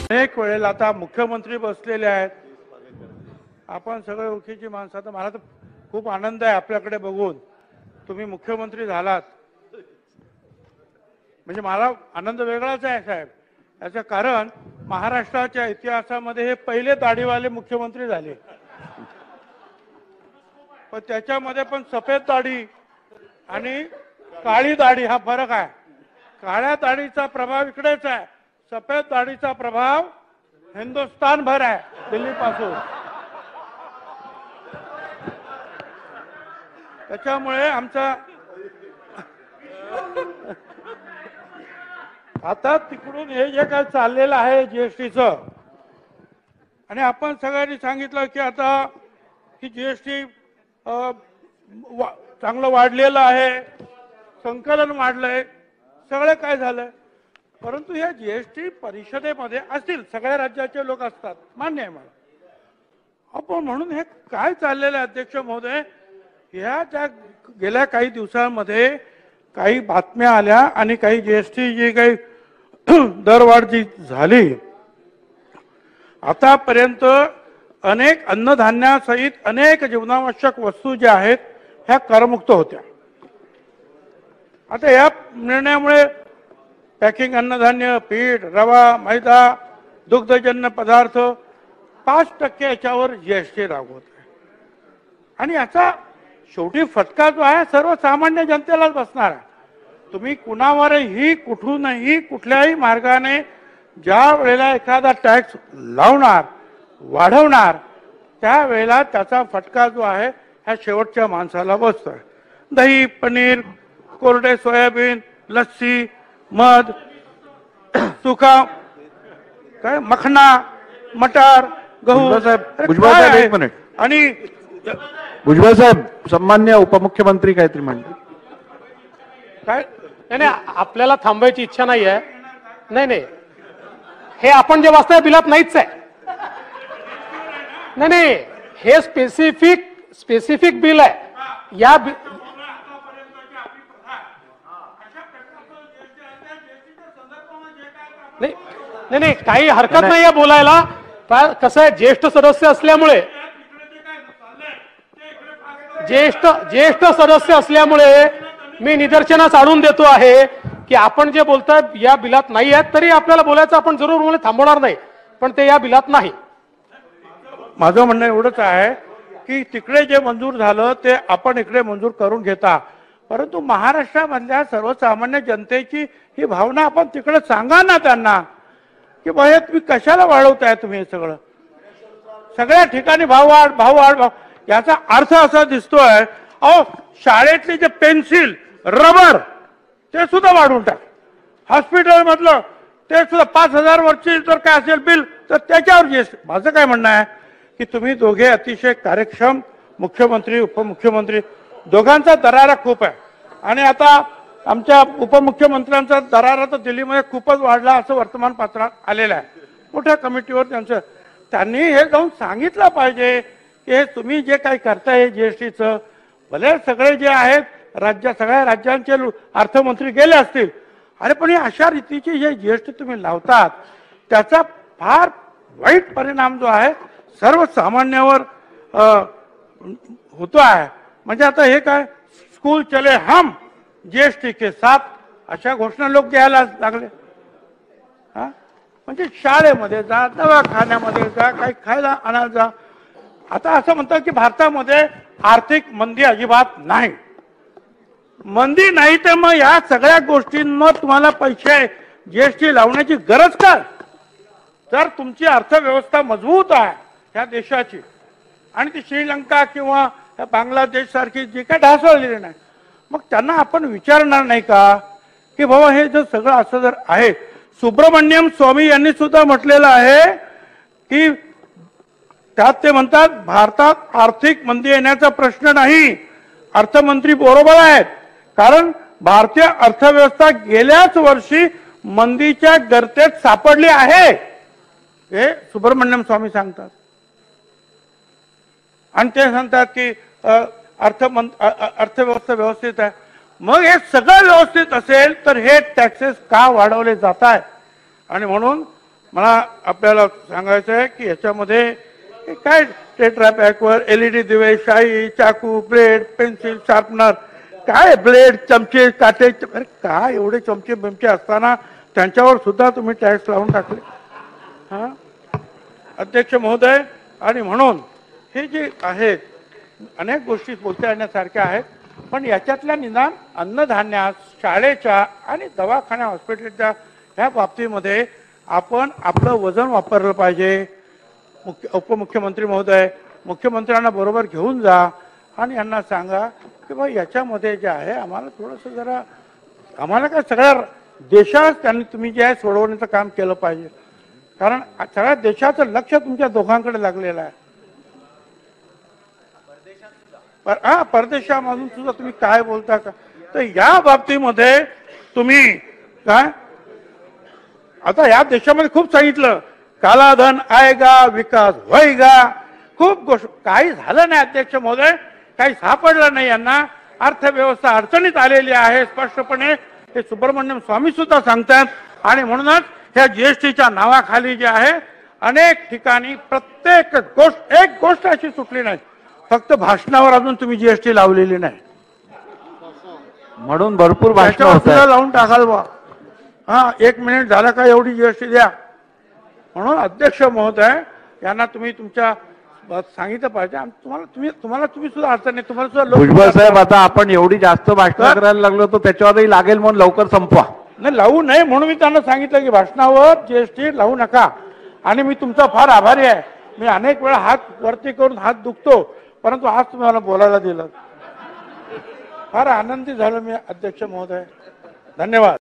अनेक वेळेला आता मुख्यमंत्री बसलेले आहेत, आपण सगळे ओळखीची माणसं. आता मला तर खूप आनंद आहे आपल्याकडे बघून. तुम्ही मुख्यमंत्री झालात म्हणजे मला आनंद वेगळाच आहे साहेब. याचं कारण महाराष्ट्राच्या इतिहासामध्ये हे पहिले दाढीवाले मुख्यमंत्री झाले. पण त्याच्यामध्ये पण सफेद दाढी आणि काळी दाढी हा फरक आहे. काळ्या दाढीचा प्रभाव इकडेच आहे, सफेद दाढीचा प्रभाव हिंदुस्थान भर आहे, दिल्लीपासून. त्याच्यामुळे आमचा आता तिकडून हे जे काय चाललेलं आहे जीएसटीचं, आणि आपण सगळ्यांनी सांगितलं की आता की जीएसटी चांगलं वाढलेलं आहे, संकलन वाढलंय, सगळं काय झालंय. परंतु या जीएसटी परिषदेमध्ये असतील सगळ्या राज्याचे लोक असतात, मान्य आहे मला. आपण म्हणून हे काय चाललेलं आहे अध्यक्ष महोदय, ह्या ज्या गेल्या काही दिवसांमध्ये काही बातम्या आल्या आणि काही जीएसटी जी काही दरवाढ जी झाली, आतापर्यंत अनेक अन्नधान्यासहित अनेक जीवनावश्यक वस्तू ज्या आहेत ह्या करमुक्त होत्या. आता या निर्णयामुळे पॅकिंग अन्नधान्य, पीठ, रवा, मैदा, दुग्धजन्य पदार्थ 5% याच्यावर जीएसटी लागू होत आहे. आणि याचा शेवटी फटका जो आहे सर्वसामान्य जनतेलाच बसणार आहे. तुम्ही कुणावरही कुठूनही कुठल्याही मार्गाने ज्या वेळेला एखादा टॅक्स लावणार, वाढवणार, त्यावेळेला त्याचा फटका जो आहे ह्या शेवटच्या माणसाला बसतोय. दही, पनीर, कोरडे सोयाबीन, लस्सी, मध, सुका काय मखना, मटार, गहू. भुजबळ साहेब एक मिनिट. आणि भुजबळ साहेब, सन्मान्य उपमुख्यमंत्री काहीतरी म्हणले. काय नाही, आपल्याला थांबायची इच्छा नाही आहे. नाही, हे आपण जे वाचताय बिलात नाहीच आहे. नाही, हे स्पेसिफिक बिल आहे. या नाही, काही हरकत नाही आहे बोलायला. कसं आहे, ज्येष्ठ सदस्य असल्यामुळे मी निदर्शनास आणून देतो आहे की आपण जे बोलताय या बिलात नाही आहेत, तरी आपल्याला बोलायचं आपण जरूर थांबवणार नाही, पण ते या बिलात नाही. माझं म्हणणं एवढंच आहे की तिकडे जे मंजूर झालं ते आपण इकडे मंजूर करून घेता, परंतु महाराष्ट्रामधल्या सर्वसामान्य जनतेची ही भावना आपण तिकडे सांगा ना त्यांना की बाहेर तुम्ही कशाला वाढवताय तुम्ही हे सगळं. सगळ्या ठिकाणी भाव वाढ. याचा अर्थ असा दिसतोय, अहो शाळेतले जे पेन्सिल, रबर ते सुद्धा वाढवून टाक. हॉस्पिटल मधलं ते सुद्धा 5,000 वरची जर काय असेल बिल तर त्याच्यावर जीएसटी. माझं काय म्हणणं आहे की तुम्ही दोघे अतिशय कार्यक्षम मुख्यमंत्री, उपमुख्यमंत्री, दोघांचा दरारा खूप आहे. आणि आता आमच्या उपमुख्यमंत्र्यांचा दरारा तर दिल्लीमध्ये खूपच वाढला असं वर्तमानपत्रात आलेलं आहे. मोठ्या कमिटीवर त्यांनी हे जाऊन सांगितलं पाहिजे की हे तुम्ही जे काही करताय जीएसटीचं, भले सगळे जे आहेत सगळ्या राज्यांचे अर्थमंत्री गेले असतील, अरे पण अशा रीतीची जे जीएसटी तुम्ही लावतात त्याचा फार वाईट परिणाम जो आहे सर्वसामान्यावर होतो आहे. म्हणजे आता हे काय, स्कूल चले हम जीएसटी के साथ, अशा घोषणा लोक द्यायला लागले. हा म्हणजे शाळेमध्ये जा, दवाखान्यामध्ये जा, काही खायला आणायला जा. आता असं म्हणतात की भारतामध्ये आर्थिक मंदी अजिबात नाही. मंदी नाही तर मग या सगळ्या गोष्टींवर तुम्हाला पैसे जीएसटी लावण्याची गरज काय? जर तुमची अर्थव्यवस्था मजबूत आहे ह्या देशाची, आणि ती श्रीलंका किंवा बांगलादेश सारखी जी काय ढासळलेली नाही, मग त्यांना आपण विचारणार नाही का की बाबा हे जर सगळं असं जर आहे. सुब्रमण्यम स्वामी यांनी सुद्धा म्हटलेलं आहे की त्यात ते म्हणतात भारतात आर्थिक मंदी येण्याचा प्रश्न नाही. अर्थमंत्री बरोबर आहेत, कारण भारतीय अर्थव्यवस्था गेल्याच वर्षी मंदीच्या गर्तेत सापडली आहे, हे सुब्रमण्यम स्वामी सांगतात. आणि ते सांगतात की अर्थव्यवस्था व्यवस्थित आहे. मग हे सगळं व्यवस्थित असेल तर हे टॅक्सेस का वाढवले जात आहेत? आणि म्हणून मला आपल्याला सांगायचं आहे की याच्यामध्ये हे काय टेट्रा पॅकवर LED दिवे, शाई, चाकू, ब्लेड, पेन्सिल, शार्पनर, काय ब्लेड, चमचे, काटे, अरे काय एवढे चमचे बिमचे असताना त्यांच्यावर सुद्धा तुम्ही टॅक्स लावून टाकले. हा अध्यक्ष महोदय, आणि म्हणून हे जे आहेत अनेक गोष्टी बोलता येण्यासारख्या आहेत, पण याच्यातल्या निदान अन्नधान्यात, शाळेच्या आणि दवाखान्या हॉस्पिटलच्या ह्या बाबतीमध्ये आपण आपलं वजन वापरलं पाहिजे. उपमुख्यमंत्री महोदय, मुख्यमंत्र्यांना बरोबर घेऊन जा आणि यांना सांगा की बा याच्यामध्ये जे आहे आम्हाला थोडंसं जरा, आम्हाला काय सगळ्या देशात त्यांनी तुम्ही जे आहे सोडवण्याचं काम केलं पाहिजे, कारण सगळ्या देशाचं लक्ष तुमच्या दोघांकडे लागलेलं आहे. परदेशामधून सुद्धा तुम्ही काय बोलता का? तर या बाबतीमध्ये तुम्ही काय, आता या देशामध्ये खूप सांगितलं काला धन आएगा, विकास होईगा, खूप गोष्ट, काही झालं नाही अध्यक्ष महोदय, काही सापडलं नाही यांना. अर्थव्यवस्था अडचणीत आलेली आहे स्पष्टपणे, हे सुब्रमण्यम स्वामी सुद्धा सांगतात. आणि म्हणूनच ह्या GSTच्या नावाखाली जे आहे अनेक ठिकाणी प्रत्येक गोष्ट, एक गोष्ट अशी सुटली नाही, फक्त भाषणावर अजून तुम्ही GST लावलेली नाही, म्हणून भरपूर भाषण त्याच्यावर होत सुद्धा लावून टाकाल बा. हा 1 मिनिट झाला का एवढी GST द्या. म्हणून अध्यक्ष महोदय यांना तुम्ही तुमच्या सांगितलं पाहिजे. तुम्हाला सुद्धा अडचण नाही, तुम्हाला सुद्धा भुजबळ साहेब, आता आपण एवढी जास्त भाषण करायला लागलो तर त्याच्यावरही लागेल म्हणून लवकर संपवा. नाही, लावू नये म्हणून मी त्यांना सांगितलं की भाषणावर GST लावू नका. आणि मी तुमचा फार आभारी आहे. मी अनेक वेळा हात वरती करून हात दुखतो, परंतु आज तुम्हाला बोलायला दिलं, फार आनंदी झालो मी अध्यक्ष महोदय. धन्यवाद.